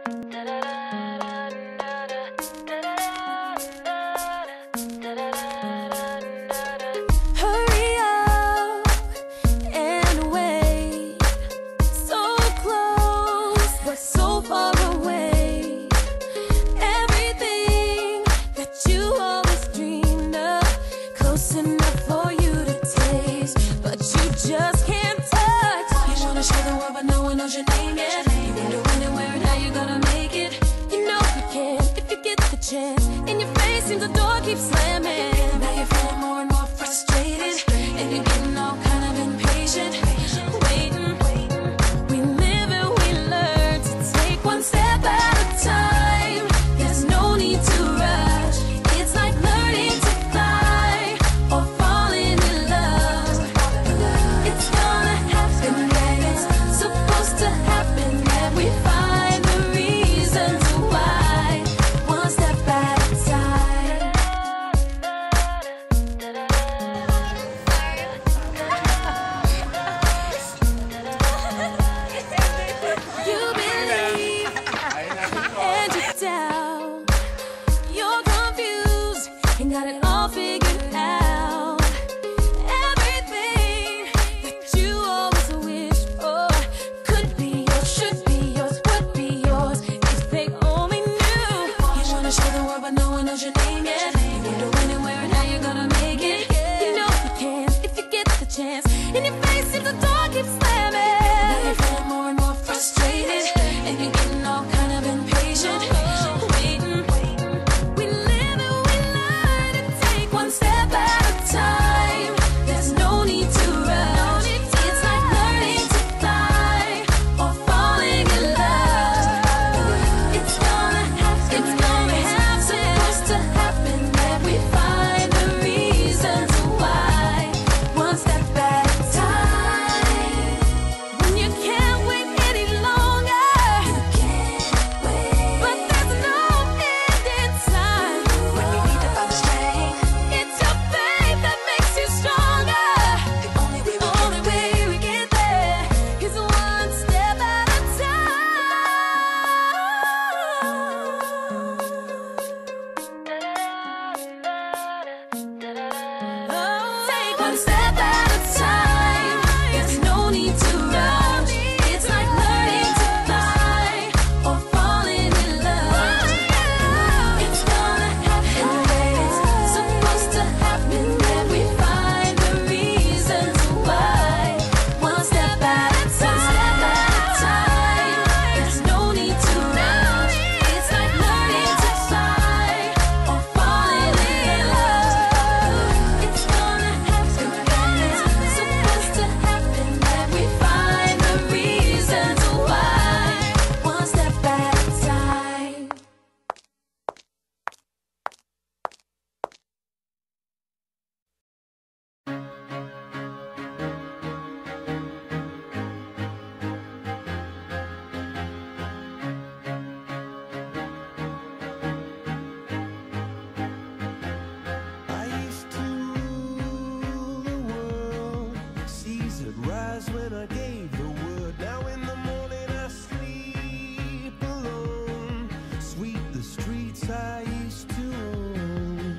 Hurry up and wait. So close, but so far away. Everything that you always dreamed of, close enough for you to taste, but you just can't touch. You wanna show the world, but no one knows your name yet. You wonder when and where and how you're gonna make it. You know you can if you get the chance. In your face seems the door keeps slamming. Now you're feeling more and more frustrated, and you're getting all kind of impatient. Waiting, we live and we learn to take one step at a time. There's no need to rush. It's like learning to fly or falling in love. It's gonna happen when it's supposed to happen, and we find the reasons why. One step at a time. You believe and you doubt. You're confused and got it all figured out. Everything that you always wished for could be yours, should be yours, would be yours if they only knew. You wanna show the world, but no one knows your name yet. You wonder when and where and how you're gonna make it. You know you can if you get the chance. In your face, if the door keeps slamming. Now you're feeling more and more frustrated, and you're getting all kind of impatient. Waiting, we live and we learn to take one step at a time. There's no need to rush. It's like learning to fly or falling in love. It's gonna happen. It's gonna happen. Supposed to happen, and we find the reasons why. One step at a time. When you can't wait any longer, you can't wait. But there's no end in sight. When you need to find the strength, it's your faith that makes you stronger. The only way we get there is one step at a time. Take one step at a time. There's no need to rush. It's like learning to fly or falling in love. It's gonna happen when it's supposed to happen, and we find the reasons why. One step at a time. There's no need to rush. It's like learning to fly or falling in love. It's gonna happen when it's supposed to happen, and we find the reasons why. One step at a time. I used to rule the world. Seas would rise when I gave the word. Now in the morning I sleep alone. Sweep the streets I used to own.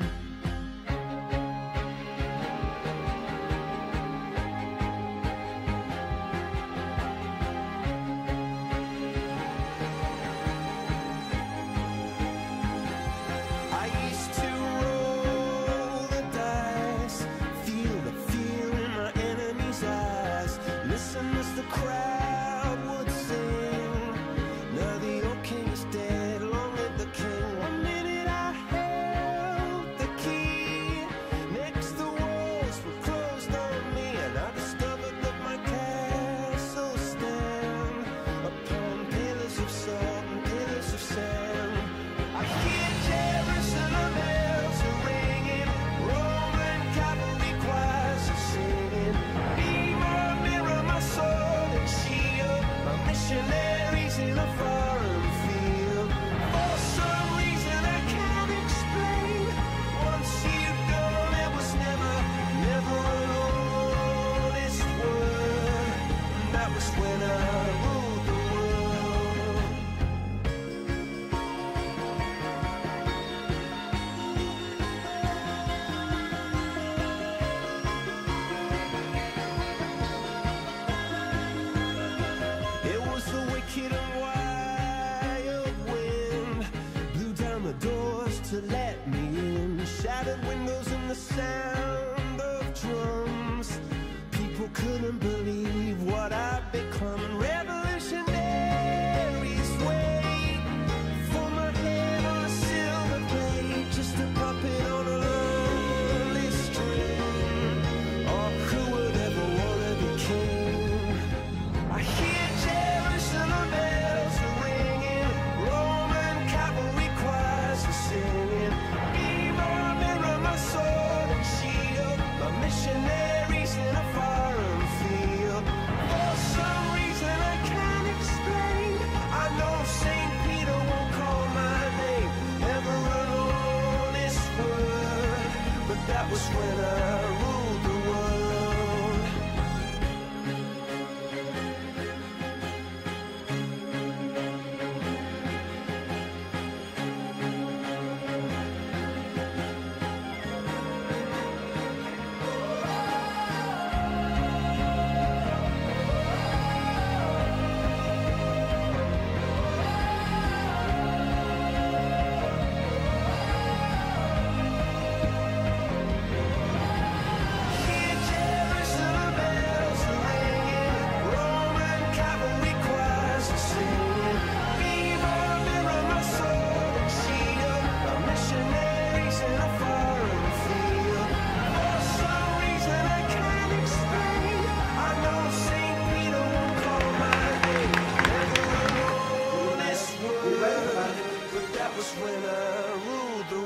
I used to roll the dice, feel the fear in my enemy's eyes. Listen as the crowd to let me in. Shattered windows and the sound of drums. People couldn't believe what I'd become. Revolutionaries wait for my head on a silver plate, just a puppet on a lonely string. Oh, who would ever wanna be king? I hear Jerusalem bells are ringing, Roman cavalry choirs are singing. Be my mirror, my sword and shield, my missionaries in a foreign field. For some reason I can't explain, I know St. Peter won't call my name, never an honest word, but that was when I ruled the world. Hear Jerusalem bells are ringing, Roman cavalry choirs are singing. Be my mirror, my sword and shield, my missionaries in a foreign field. For some reason I can't explain, I know St. Peter won't call my name, never an honest word, but that was when I ruled the